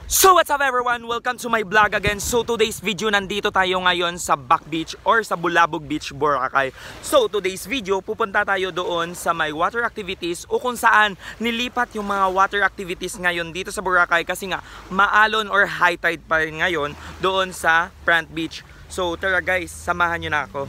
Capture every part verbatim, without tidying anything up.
So what's up everyone? Welcome to my vlog again. So today's video, nandito tayo ngayon sa Back Beach or sa Bulabog Beach, Boracay. So today's video, pupunta tayo doon sa may water activities o kung saan nilipat yung mga water activities ngayon dito sa Boracay kasi nga maalon or high tide pa rin ngayon doon sa Front Beach. So tara guys, samahan nyo na ako.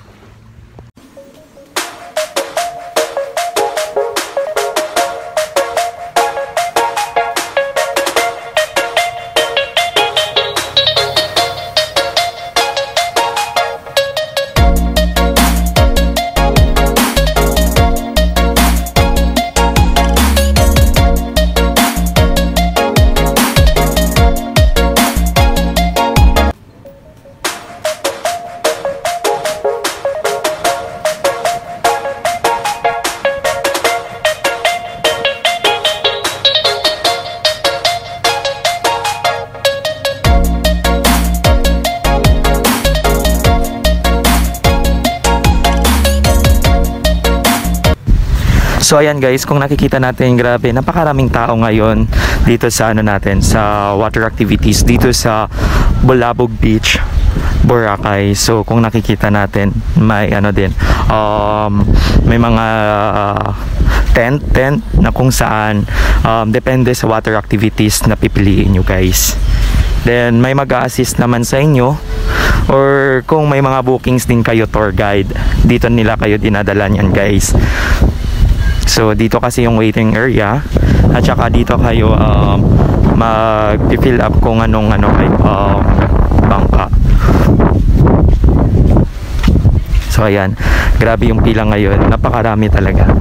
So ayan guys, kung nakikita natin, grabe, napakaraming tao ngayon dito sa ano natin, sa water activities dito sa Bulabog Beach, Boracay. So kung nakikita natin, may ano din, um, may mga uh, tent, tent na kung saan um, depende sa water activities na pipiliin nyo guys. Then may mag-a-assist naman sa inyo, or kung may mga bookings din kayo, tour guide, dito nila kayo dinadala niyan guys. So dito kasi yung waiting area, at saka dito kayo um, mag-fill up kung anong ano kayo um, bangka. So ayan, grabe yung pila ngayon, napakarami talaga.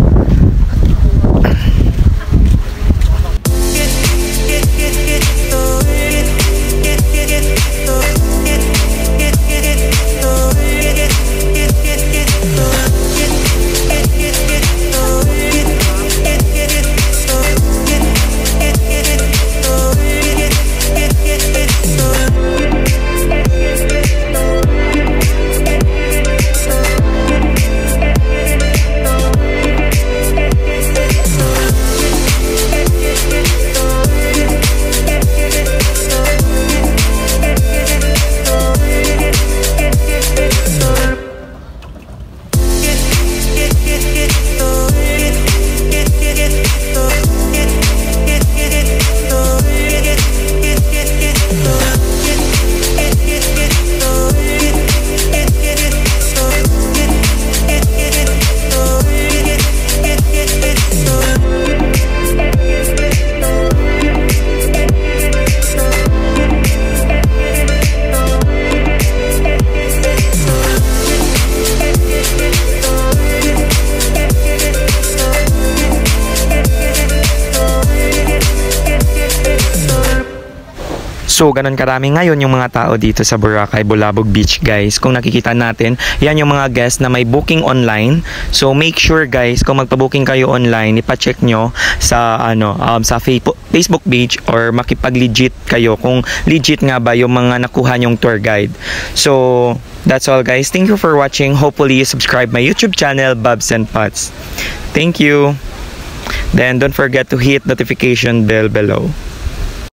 So ganun karami ngayon yung mga tao dito sa Boracay, Bulabog Beach guys. Kung nakikita natin, yan yung mga guests na may booking online. So make sure guys, kung magpa-booking kayo online, ipa-check nyo sa ano um, sa Facebook page or makipag-legit kayo kung legit nga ba yung mga nakuha nyong tour guide. So that's all guys. Thank you for watching. Hopefully you subscribe my YouTube channel, Bobs and Pots. Thank you. Then don't forget to hit notification bell below.